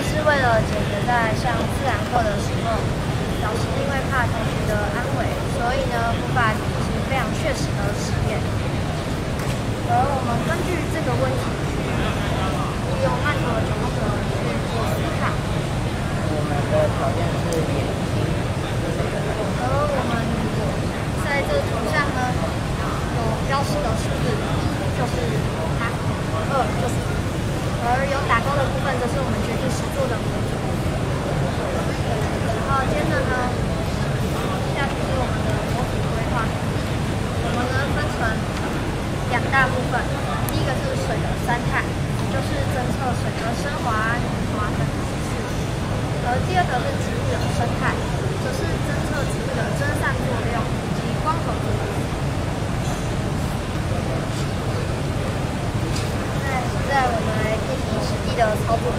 是为了解决在上自然课的时候，老师因为怕同学的安危，所以呢无法进行非常确实的实验。而我们根据这个问题去利用曼陀罗角色去做思考。 我们的条件是眼睛， 而我们在这图上呢有标示的数字，就是它2就是。而有打勾的部分，则是我们决定实作的模组。然后接着呢，下去是我们的模组规划。我们呢分成2大部分，第一个是水的3态，就是侦测水的升华、凝华等指示；而第二个是植物的生态，则是侦测植物的蒸散作用以及光合作用。现在我们来进行实际的操作。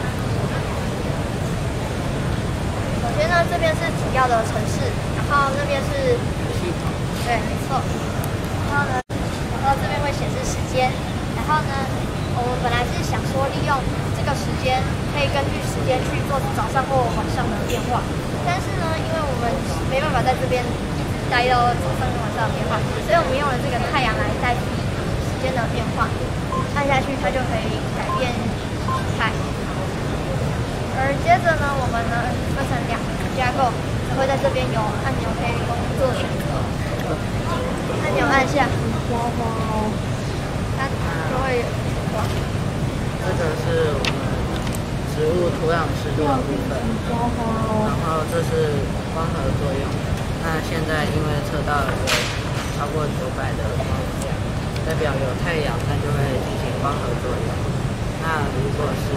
首先呢，这边是主要的程式，然后那边是系统， 对，没错。然后呢，这边会显示时间。然后呢，我们本来是想说利用这个时间，可以根据时间去做早上或晚上的变化。但是呢，因为我们没办法在这边一直待到早上跟晚上的变化，所以我们用了这个太阳来代替时间的变化。按下去，它就可以改变时态。而接着呢，我们呢分成2个架构，才会在这边有按钮可以供做选择。按钮按下，它就会哇。 这个是我们植物土壤湿度的部分，然后这是光合作用。那现在因为测到有超过900的光量，代表有太阳，那就会进行光合作用。那如果是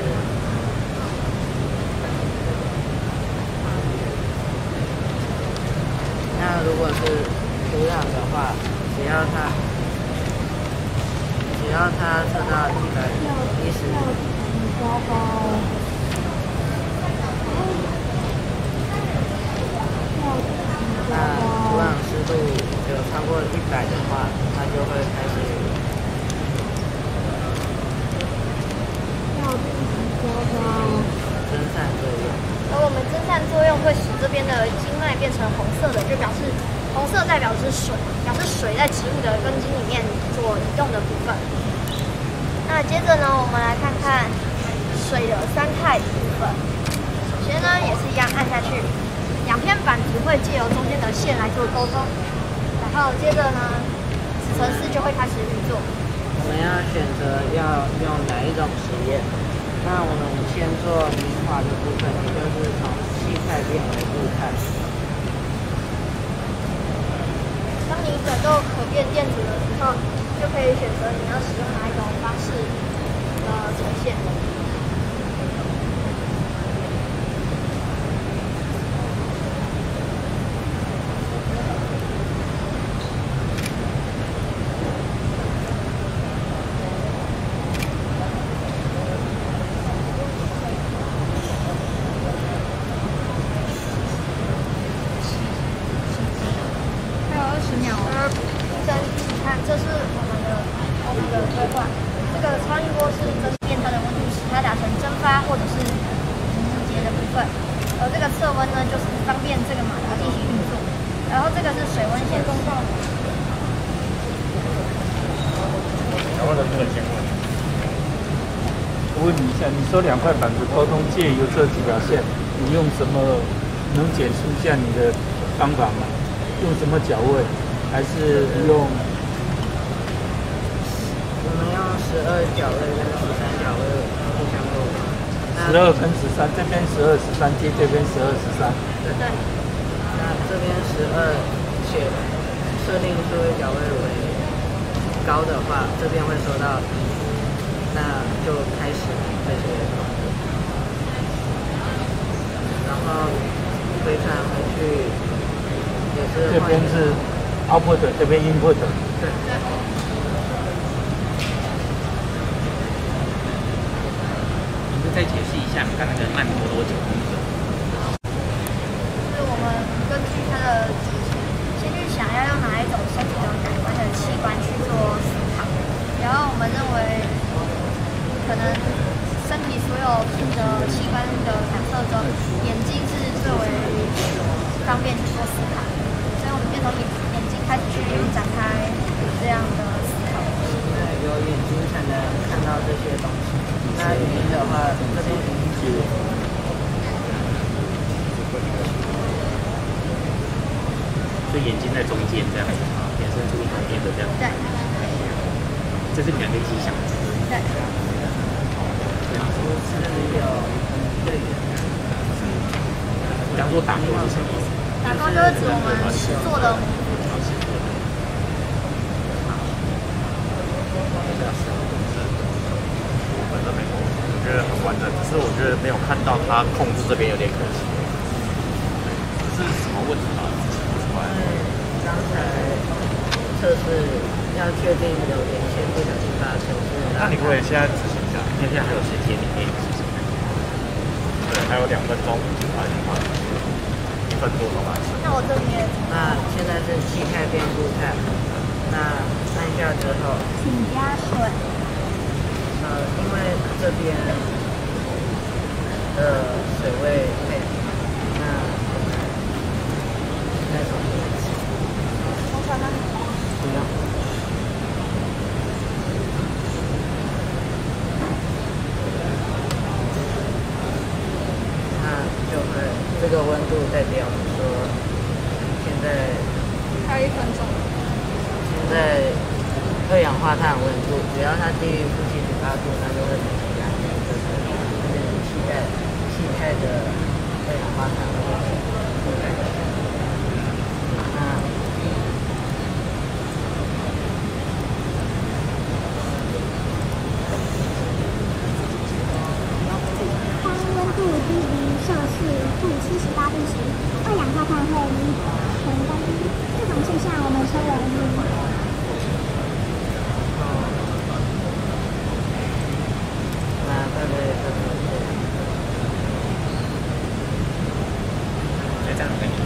土壤的话，只要它测到110，那土壤湿度有超过100的话，它就会开始蒸散作用。 而我们蒸散作用会使这边的茎脉变成红色的，就表示红色代表是水，表示水在植物的根茎里面做移动的部分。那接着呢，我们来看看水的3态部分。首先呢，也是一样按下去，2片板子会借由中间的线来做沟通，然后接着呢，此程式就会开始运作。 我们要选择要用哪一种实验？那我们先做凝华的部分，也就是从气态变为固态。 当你转动可变电阻的时候，就可以选择你要使用哪一种方式呈现。这是我们的规划。这个超音波是增变它的温度，使它达成蒸发或者是凝结的部分。而这个测温呢，就是方便这个马达进行运作。然后这个是水温显示。 然后呢，这个结果，我问你一下，你说2块板子沟通借由这几条线，你用什么能简述一下你的方法吗？用什么角位？还是用？ 我们用12角位跟13角位互相构成。 12跟13，这边12、13接这边12、13。 对。 那这边12设定数位角位为高的话，这边会收到1，那就开始这些动作。然后回传回去也是。 这边是 output， 这边 input。 对。 再解释一下刚才的曼陀罗角工作。 就是我们根据它的机制，先去想要用哪一种身体的感官的器官去做思考，然后我们认为可能身体所有的器官的感测中，眼睛是最为方便去做思考，所以我们便从眼睛开始去展开这样的思考。 因为有眼睛才能看到这些东西。那语音的话，这边语音是。 所以眼睛在中间这样子，延伸出一条边的这样。 对。 这是你们可以一起想的。 对。 你刚说打勾是什么意思？ 打勾就是指我们实做的。 我觉得很完整，只是我觉得没有看到他控制这边有点可惜。 是什么问题啊？ 刚才测试要确定有连线不小心发生， 那你可不可以现在执行一下？ 因为现在还有时间，你可以试试看。 对，还有2分钟，1分多钟吧。 那我这边。 那现在是气态变固态，那按下之后， 请加水。 因为这边的水位配，那再重新一次。 冲刷吗？ 不用。那就会这个温度代表说，现在还有1分钟。 现在二氧化碳温度，只要它低于-78度，那就会变成压力，就是变成气态的二氧化碳温度。 当温度低于摄氏-78度时，二氧化碳会成功。这种现象我们称为这样可以。